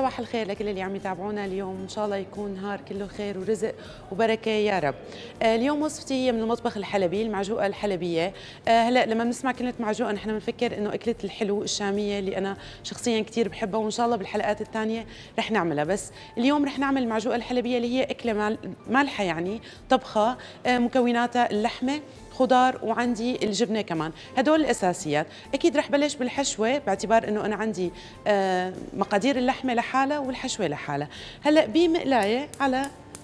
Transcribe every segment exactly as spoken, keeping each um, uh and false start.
صباح الخير لكل اللي عم يتابعونا اليوم، ان شاء الله يكون نهار كله خير ورزق وبركه يا رب. آه اليوم وصفتي هي من المطبخ الحلبي، المعجوقه الحلبيه. آه هلا لما بنسمع كلمه معجوقه نحن بنفكر انه اكله الحلو الشاميه اللي انا شخصيا كثير بحبها، وان شاء الله بالحلقات الثانيه رح نعملها. بس اليوم رح نعمل المعجوقه الحلبيه اللي هي اكله مالحه، يعني طبخه. آه مكوناتها اللحمه، خضار، وعندي الجبنه كمان. هدول الاساسيات. اكيد رح بلش بالحشوه باعتبار انه انا عندي آه مقادير اللحمه لحالها والحشوه لحالها. هلا بمقلايه على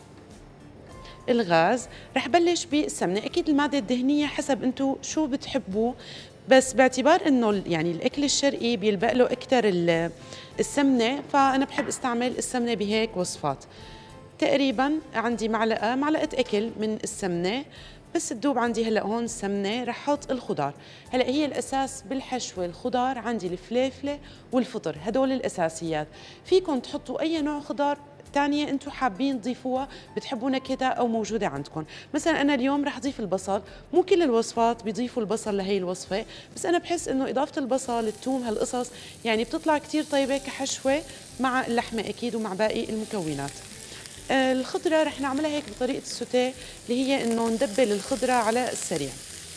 الغاز رح بلش بالسمنه، اكيد الماده الدهنيه حسب انتم شو بتحبوا، بس باعتبار انه يعني الاكل الشرقي بيلبق له اكثر السمنه، فانا بحب استعمل السمنه بهيك وصفات. تقريبا عندي معلقه معلقه اكل من السمنه بس تدوب عندي. هلا هون السمنه رح احط الخضار. هلا هي الاساس بالحشوه الخضار، عندي الفليفله والفطر، هدول الاساسيات. فيكم تحطوا اي نوع خضار ثانيه انتم حابين تضيفوها، بتحبوا نكهتها او موجوده عندكم. مثلا انا اليوم رح اضيف البصل، مو كل الوصفات بيضيفوا البصل لهي الوصفه، بس انا بحس انه اضافه البصل الثوم هالقصص يعني بتطلع كثير طيبه كحشوه مع اللحمه اكيد ومع باقي المكونات. الخضرة رح نعملها هيك بطريقة السوتيه، اللي هي انه ندبل الخضرة على السريع.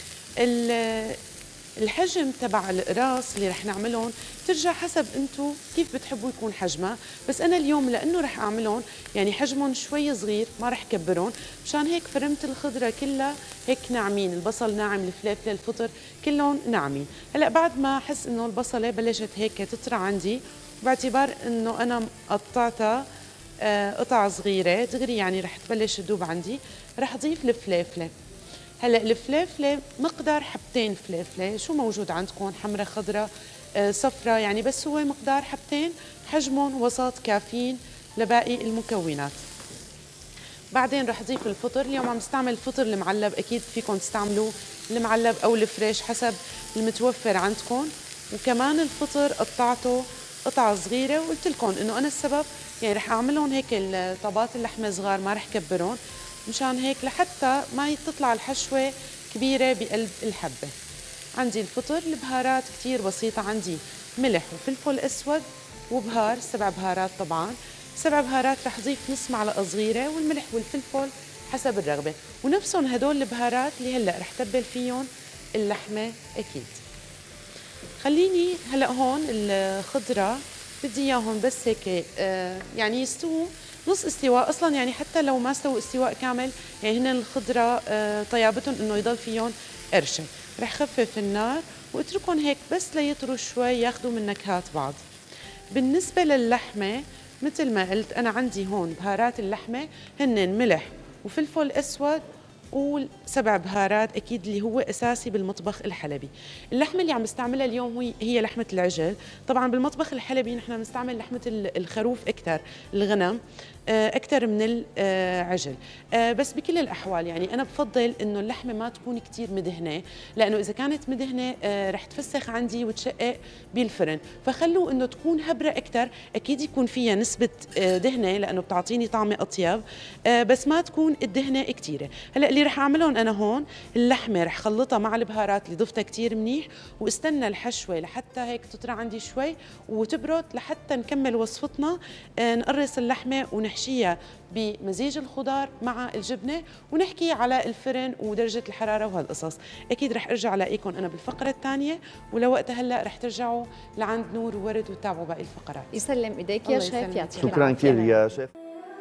الحجم تبع القراص اللي رح نعملهم ترجع حسب انتم كيف بتحبوا يكون حجمها، بس انا اليوم لانه رح اعملهم يعني حجمهم شوي صغير ما رح كبرهم، مشان هيك فرمت الخضرة كلها هيك ناعمين، البصل ناعم، الفليفله، الفطر كلهم ناعمين. هلا بعد ما احس انه البصله بلشت هيك تطرى عندي، باعتبار انه انا قطعتها قطع صغيرة دغري يعني رح تبلش تذوب عندي، رح اضيف الفليفلة. هلا الفليفلة مقدار حبتين فليفلة، شو موجود عندكم، حمرة خضراء صفراء يعني، بس هو مقدار حبتين، حجمهم وسط كافيين لباقي المكونات. بعدين رح اضيف الفطر. اليوم عم استعمل الفطر المعلب، اكيد فيكم تستعملوا المعلب او الفريش حسب المتوفر عندكم. وكمان الفطر قطعته قطعة صغيرة، وقلت لكم انه انا السبب يعني رح اعملهم هيك طبات اللحمة صغار، ما رح كبرهم، مشان هيك لحتى ما تطلع الحشوة كبيرة بقلب الحبة. عندي الفطر، البهارات كتير بسيطة، عندي ملح وفلفل اسود وبهار، سبع بهارات طبعا. سبع بهارات رح اضيف نص معلقة صغيرة، والملح والفلفل حسب الرغبة، ونفسهم هدول البهارات اللي هلا رح تبل فيهم اللحمة اكيد. خليني هلا هون الخضرة بدي اياهم بس هيك آه يعني يستووا نص استواء، اصلا يعني حتى لو ما استووا استواء كامل يعني هن الخضرة آه طيابتهم انه يضل فيهم قرشة. رح خفف النار واتركهم هيك بس ليطروا شوي، ياخذوا من نكهات بعض. بالنسبة للحمة مثل ما قلت انا عندي هون بهارات اللحمة هن ملح وفلفل اسود وسبع بهارات اكيد اللي هو اساسي بالمطبخ الحلبي. اللحمه اللي عم بستعملها اليوم هي هي لحمه العجل. طبعا بالمطبخ الحلبي نحن بنستعمل لحمه الخروف اكثر، الغنم اكثر من العجل. بس بكل الاحوال يعني انا بفضل انه اللحمه ما تكون كثير مدهنه، لانه اذا كانت مدهنه رح تفسخ عندي وتشقق بالفرن، فخلوا انه تكون هبره اكثر، اكيد يكون فيها نسبه دهنه لانه بتعطيني طعمه اطيب، بس ما تكون الدهنه كثيره. هلا اللي رح اعملهم انا هون اللحمه رح خلطها مع البهارات اللي ضفتها كثير منيح، واستنى الحشوه لحتى هيك تطرى عندي شوي وتبرد لحتى نكمل وصفتنا. نقرص اللحمه ونحشيها بمزيج الخضار مع الجبنه، ونحكي على الفرن ودرجه الحراره وهالقصص. اكيد رح ارجع الاقيكم انا بالفقره الثانيه، ولوقتها هلا رح ترجعوا لعند نور وورد وتتابعوا باقي الفقرات. يسلم ايديك يا شيف، يعطيك شكرا كثير يا شيف.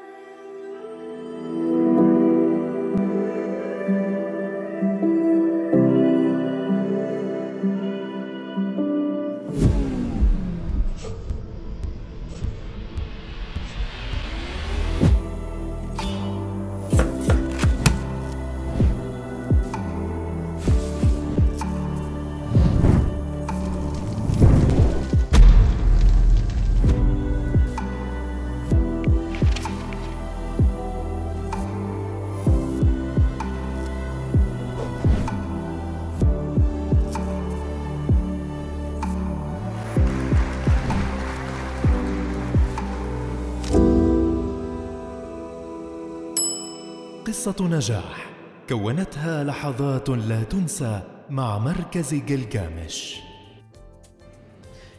قصة نجاح كونتها لحظات لا تنسى مع مركز جلجامش.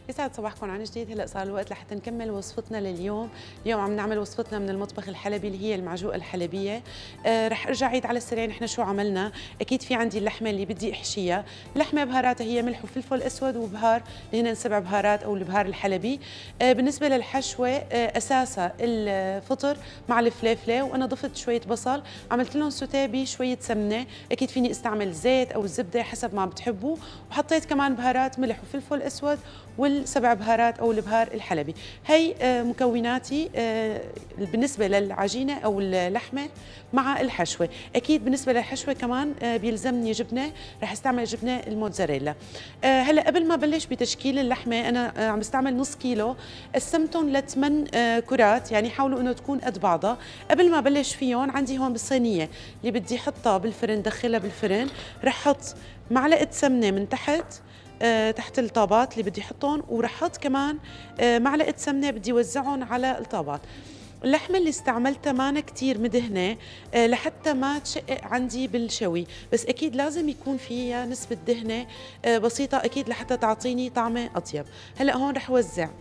يسعد صباحكم عن جديد. هلا صار الوقت لحتى نكمل وصفتنا لليوم. اليوم عم نعمل وصفتنا من المطبخ الحلبي اللي هي المعجوقه الحلبيه. آه رح ارجع عيد على السريع نحن شو عملنا. اكيد في عندي اللحمه اللي بدي احشيها، اللحمه بهاراتها هي ملح وفلفل اسود وبهار اللي هن سبع بهارات او البهار الحلبي. آه بالنسبه للحشوه آه اساسها الفطر مع الفليفله، وانا ضفت شويه بصل، عملت لهم سوتيه بشويه سمنه، اكيد فيني استعمل زيت او الزبده حسب ما بتحبوا، وحطيت كمان بهارات ملح وفلفل اسود والسبع بهارات او البهار الحلبي. هي مكوناتي بالنسبه للعجينه او اللحمه مع الحشوه. اكيد بالنسبه للحشوه كمان بيلزمني جبنه، رح استعمل جبنه الموتزاريلا. هلا قبل ما بلش بتشكيل اللحمه انا عم بستعمل نص كيلو، قسمتهم لثمان كرات، يعني حاولوا انه تكون قد بعضها. قبل ما بلش فيهم عندي هون بالصينيه اللي بدي احطها بالفرن، دخلها بالفرن، رح احط معلقه سمنه من تحت أه تحت الطابات اللي بدي احطهم، ورح احط كمان أه معلقه سمنه بدي وزعهم على الطابات. اللحمه اللي استعملتها مانا كثير مدهنه أه لحتى ما تشقق عندي بالشوي، بس اكيد لازم يكون فيها نسبه دهنه أه بسيطه اكيد لحتى تعطيني طعمه اطيب. هلا هون رح وزع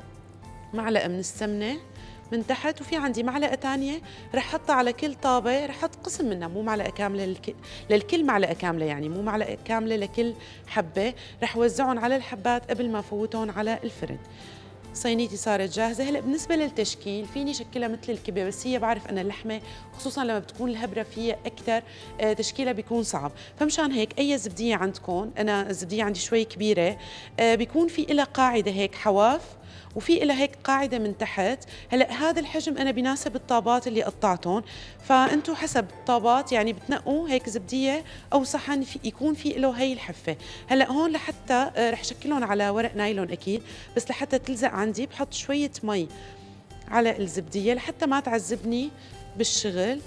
معلقه من السمنه من تحت، وفي عندي معلقه ثانيه رح احطها على كل طابه، رح احط قسم منها، مو معلقه كامله للكل, للكل معلقه كامله، يعني مو معلقه كامله لكل حبه. رح وزعهم على الحبات قبل ما فوتهم على الفرن. صينيتي صارت جاهزه. هلا بالنسبه للتشكيل فيني شكلها مثل الكبه، بس هي بعرف ان اللحمه خصوصا لما بتكون الهبره فيها اكثر تشكيلها بيكون صعب، فمشان هيك اي زبديه عندكم، انا الزبديه عندي شوي كبيره، بيكون في لها قاعده هيك حواف وفي إلها هيك قاعدة من تحت. هلا هذا الحجم أنا بيناسب الطابات اللي قطعتهم، فأنتوا حسب الطابات يعني بتنقوا هيك زبدية أو صحن في يكون في له هي الحفة. هلا هون لحتى رح شكلهم على ورق نايلون أكيد، بس لحتى تلزق عندي بحط شوية مي على الزبدية لحتى ما تعذبني بالشغل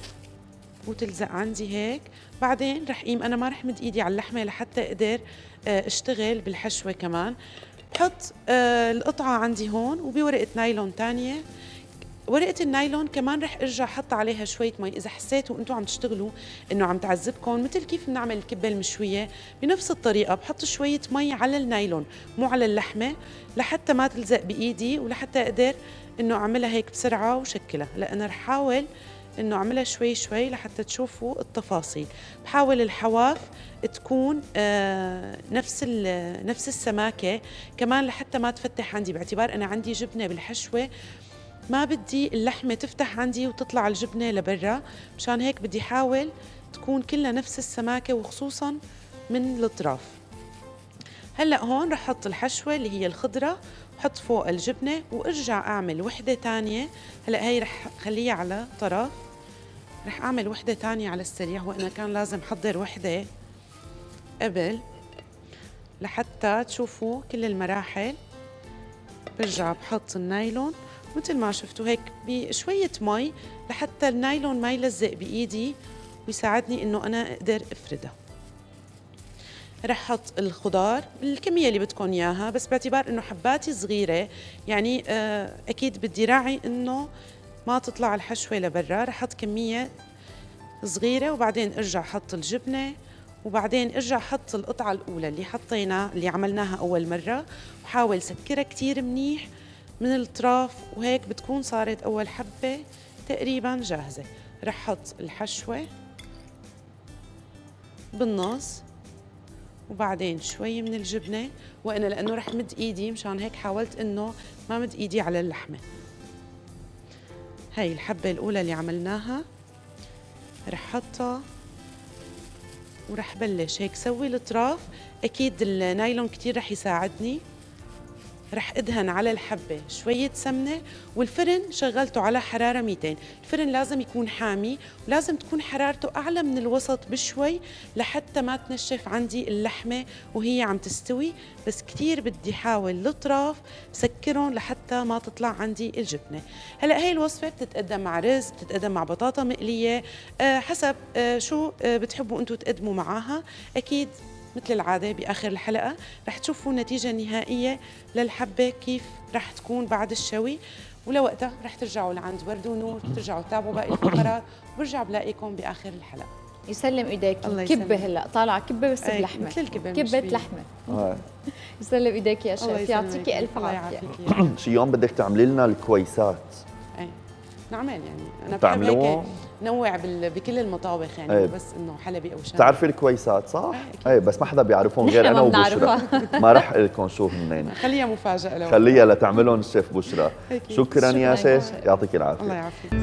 وتلزق عندي هيك. بعدين رح قيم، أنا ما رح مد إيدي على اللحمة لحتى أقدر أشتغل بالحشوة كمان. بحط آه القطعة عندي هون وبورقة نايلون تانية. ورقة النايلون كمان رح ارجع احط عليها شوية مي، إذا حسيتوا انتم عم تشتغلوا انه عم تعذبكم مثل كيف بنعمل الكبة المشوية بنفس الطريقة، بحط شوية مي على النايلون مو على اللحمة لحتى ما تلزق بإيدي ولحتى اقدر انه اعملها هيك بسرعة وشكلها. هلا انا رح احاول انه اعملها شوي شوي لحتى تشوفوا التفاصيل. بحاول الحواف تكون آه نفس نفس السماكه كمان لحتى ما تفتح عندي، باعتبار انا عندي جبنه بالحشوه ما بدي اللحمه تفتح عندي وتطلع الجبنه لبرا، مشان هيك بدي احاول تكون كلها نفس السماكه وخصوصا من الاطراف. هلا هون رح احط الحشوه اللي هي الخضره، بحط فوق الجبنه وارجع اعمل وحده ثانيه. هلا هي رح خليها على طرف، رح اعمل وحده ثانيه على السريع، وانا كان لازم احضر وحده قبل لحتى تشوفوا كل المراحل. برجع بحط النايلون مثل ما شفتوا هيك بشويه مي لحتى النايلون ما يلزق بايدي ويساعدني انه انا اقدر افردها. رح احط الخضار بالكميه اللي بدكم اياها، بس باعتبار انه حباتي صغيره يعني آه اكيد بدي راعي انه ما تطلع الحشوه لبرا. رح احط كميه صغيره وبعدين ارجع احط الجبنه، وبعدين ارجع احط القطعه الاولى اللي حطينا اللي عملناها اول مره، وحاول سكرها كثير منيح من الاطراف، وهيك بتكون صارت اول حبه تقريبا جاهزه. رح احط الحشوه بالنص وبعدين شوي من الجبنه، وانا لانه رح مد ايدي مشان هيك حاولت انه ما مد ايدي على اللحمه. هاي الحبه الاولى اللي عملناها رح حطها ورح بلش هيك سوي الاطراف. اكيد النايلون كتير رح يساعدني. رح ادهن على الحبه شويه سمنه، والفرن شغلته على حراره مئتين. الفرن لازم يكون حامي ولازم تكون حرارته اعلى من الوسط بشوي لحتى ما تنشف عندي اللحمه وهي عم تستوي، بس كتير بدي حاول الاطراف بسكرهم لحتى ما تطلع عندي الجبنه. هلا هي الوصفه بتتقدم مع رز، بتتقدم مع بطاطا مقليه، أه حسب أه شو أه بتحبوا انتم تقدموا معاها. اكيد مثل العادة بآخر الحلقة رح تشوفوا النتيجة النهائية للحبة كيف رح تكون بعد الشوي، ولوقتها رح ترجعوا لعند ورد ونور ترجعوا تتابعوا باقي الفقرات، وبرجع بلاقيكم بآخر الحلقة. يسلم ايديك. كبه هلا طالعه كبه بس بلحمه، مثل الكبه، كبه لحمه. يسلم ايديك يا شيف، يعطيكي الف عافيه. شي يوم بدك تعملي لنا الكويسات. اي نعمل يعني انا بحب هيك نوع بكل المطابخ يعني أيه. بس انه حلبي او شامي. بتعرفي الكويسات صح؟ ايه بس ما حدا بيعرفهم غير انا وبشرى. ما رح اقول لكم شو هنين. خليها مفاجاه لو خليها لتعملهم الشيف بشرى. شكرا يا شيف، يعطيك العافيه. الله يعافيك.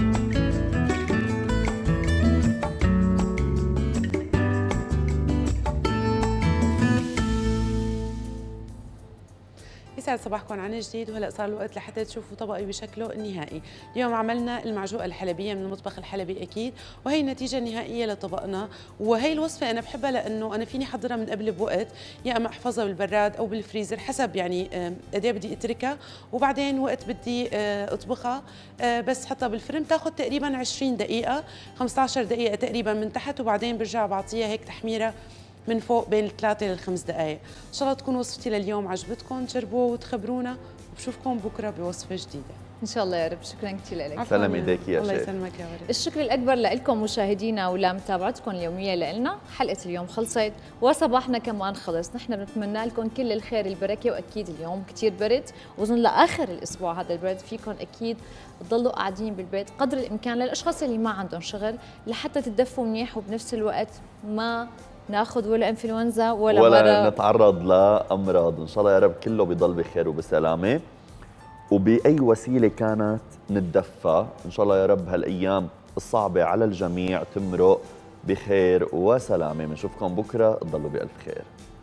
يسعد صباحكم عن جديد، وهلا صار الوقت لحتى تشوفوا طبقي بشكله النهائي. اليوم عملنا المعجوقه الحلبيه من المطبخ الحلبي اكيد، وهي النتيجه النهائيه لطبقنا. وهي الوصفه انا بحبها لانه انا فيني احضرها من قبل بوقت، يا اما احفظها بالبراد او بالفريزر حسب يعني قد ايه بدي اتركها، وبعدين وقت بدي اطبخها بس حطها بالفرن بتاخذ تقريبا عشرين دقيقه خمسة عشر دقيقه تقريبا من تحت، وبعدين برجع بعطيها هيك تحميره من فوق بين الثلاثة للخمس دقائق. إن شاء الله تكون وصفتي لليوم عجبتكم، جربوها وتخبرونا، وبشوفكم بكرة بوصفة جديدة إن شاء الله يا رب. شكرا كثير لك. سلام ايديك يا شيخ. الله يسلمك يا ورد. الشكر الأكبر لكم مشاهدينا ولمتابعتكم اليومية لنا. حلقة اليوم خلصت وصباحنا كمان خلص. نحن بنتمنى لكم كل الخير البركة، وأكيد اليوم كثير برد، وأظن لآخر الأسبوع هذا البرد فيكم أكيد تضلوا قاعدين بالبيت قدر الإمكان للأشخاص اللي ما عندهم شغل لحتى تدفوا منيح، وبنفس الوقت ما ناخذ ولا انفلونزا ولا ولا مرة نتعرض لامراض. ان شاء الله يا رب كله بيضل بخير وبسلامه، وباي وسيله كانت نتدفى. ان شاء الله يا رب هالايام الصعبه على الجميع تمرق بخير وسلامه. بنشوفكم بكره، تضلوا بالف خير.